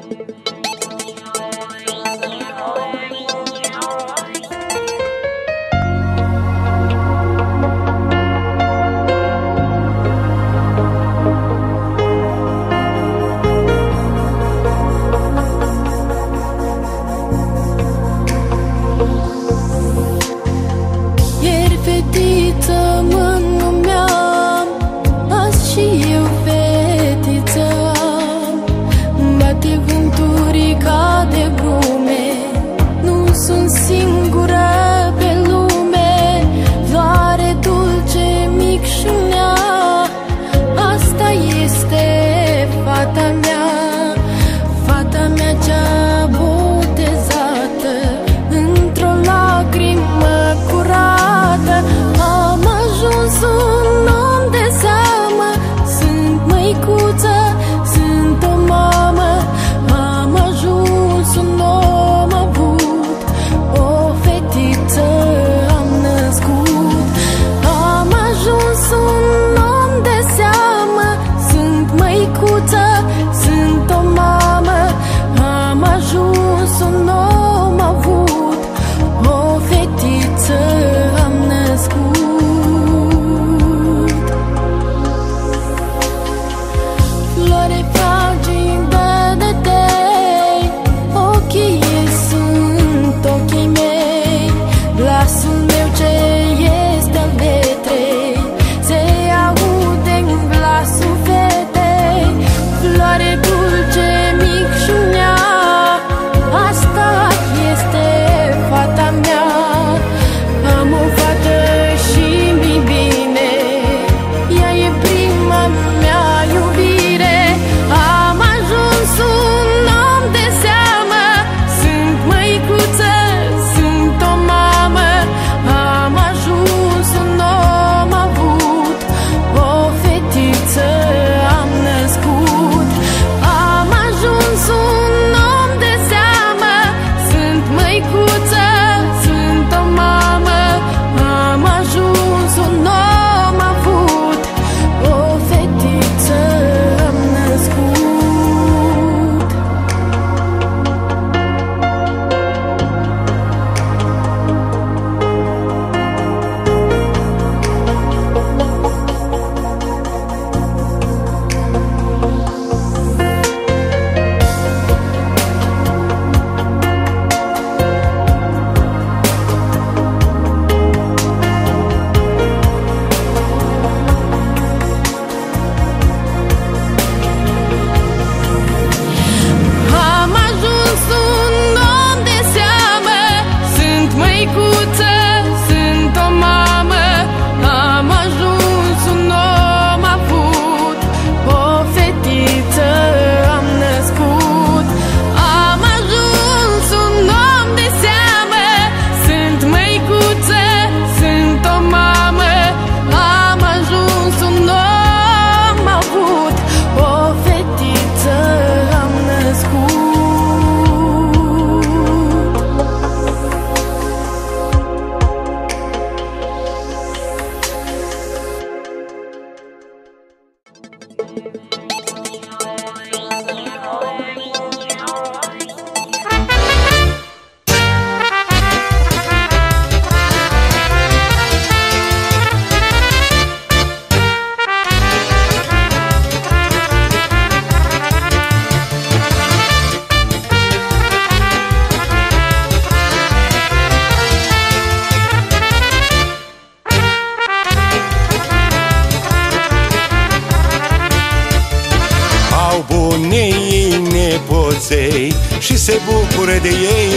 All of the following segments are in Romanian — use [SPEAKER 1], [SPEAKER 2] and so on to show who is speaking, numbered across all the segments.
[SPEAKER 1] nepoței și se bucură de ei,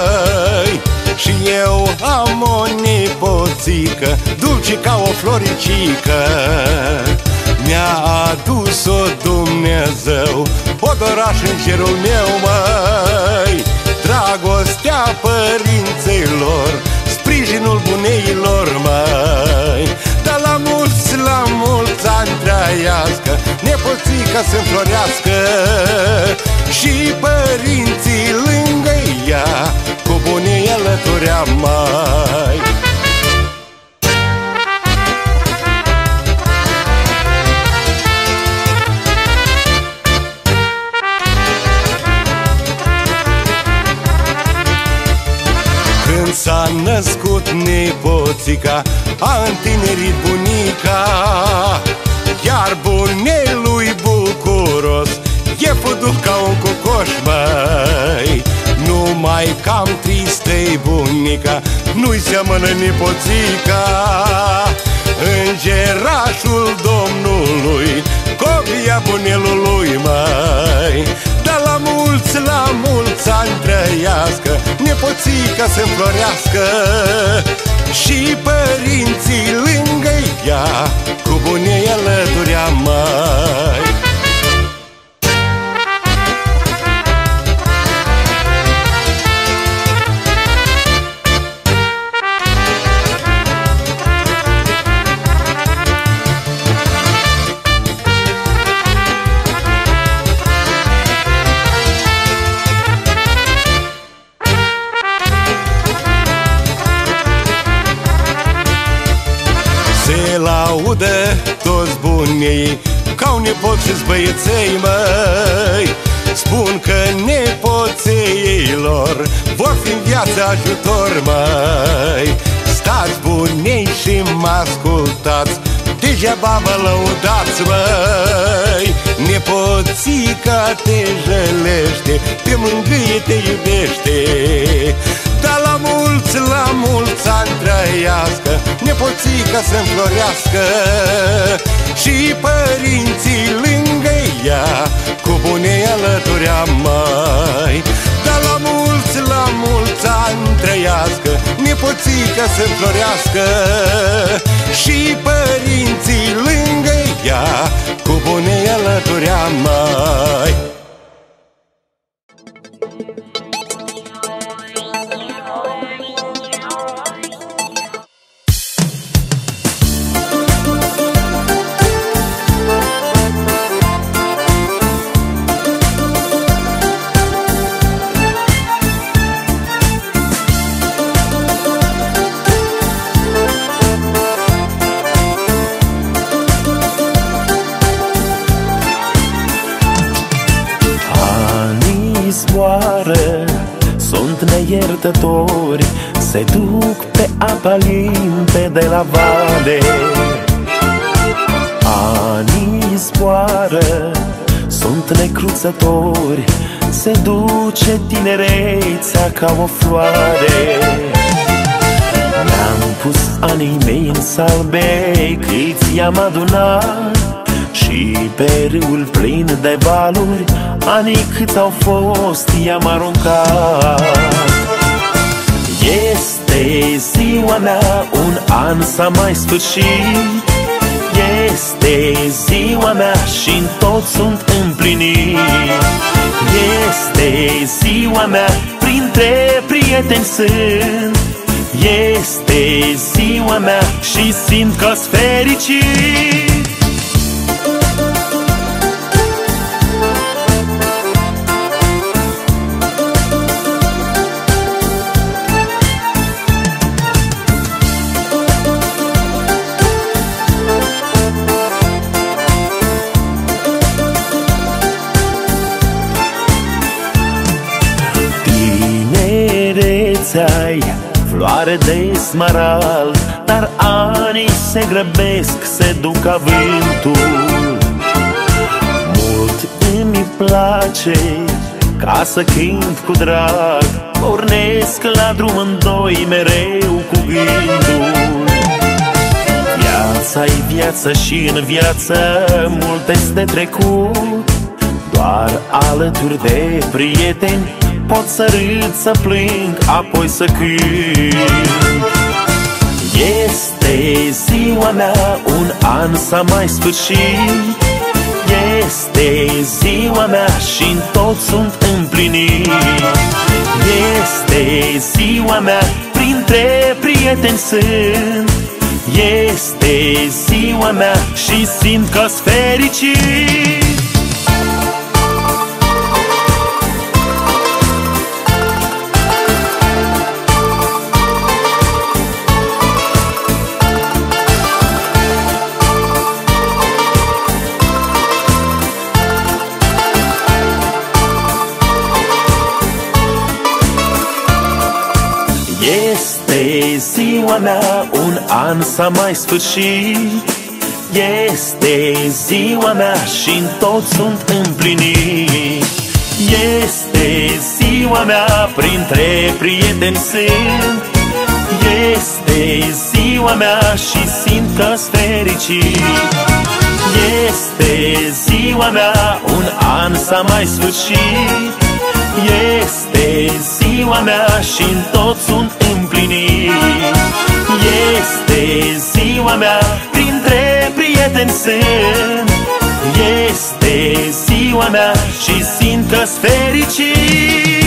[SPEAKER 1] măi. Și eu am o nepoțică, dulce ca o floricică. Mi-a adus-o Dumnezeu, odoraș în cerul meu, măi. Dragostea părinților, sprijinul buneilor, măi. Dar la mulți ani trăiască, nepoțica să înflorească și părinții lângă ea, cu bunei alăturea, mai. născut nepoțica, a întinerit bunica. Iar bunelui bucuros e făcut ca un cocoș, măi. Numai cam tristă-i bunica, nu-i seamănă nepoțica. Îngerașul Domnului, copia bunelului, măi. Dar la mulți ani trăiască, nepoțica să înflorească și părinții lângă ea, cu bunei alăturea, măi. Se laudă toți bunii că-au nepoți și-s băieței, măi. Spun că nepoțeilor vor fi în viață ajutor, măi. Stați bunei și mă ascultați, degeaba vă lăudați, măi. Nepoțica te jălește, te mângâie, te iubește. Dar la mulți ani trăiască, nepoțica să înflorească și părinții lângă ea, cu bunei alăturea, măi. Dar la mulți ani trăiască, nepoțica să înflorească și părinții lângă ea, cu bunei alăturea, măi.
[SPEAKER 2] Sunt neiertători, se duc pe apa limpede la vale. Anii zboară, sunt necruțători, se duce tinerețea ca o floare. Mi-am pus anii mei în salbe, câți i-am adunat, și pe râul plin de valuri, anii câți au fost i-am aruncat. Este ziua mea, un an s-a mai sfârșit. Este ziua mea și-n tot sunt împlinit. Este ziua mea, printre prieteni sunt. Este ziua mea și simt că-s fericit. Ai floare de smarald, dar anii se grăbesc, se duc ca vântul. Mult îmi place ca să cânt cu drag, pornesc la drum în doi mereu cu gândul. Viața-i viață și în viață multe-s de trecut, doar alături de prieteni pot să râd, să plâng, apoi să cânt. Este ziua mea, un an s-a mai sfârșit. Este ziua mea și-n tot sunt împlinit. Este ziua mea, printre prieteni sunt. Este ziua mea și simt că-s fericit. Este ziua mea, un an s-a mai sfârșit. Este ziua mea și-n tot sunt împlinit. Este ziua mea, printre prieteni sunt. Este ziua mea și simt că-s fericit. Este ziua mea, un an s-a mai sfârșit. Este ziua mea și-n tot sunt împlinit. Este ziua mea, printre prieteni sunt. Este ziua mea și simt că-s fericit.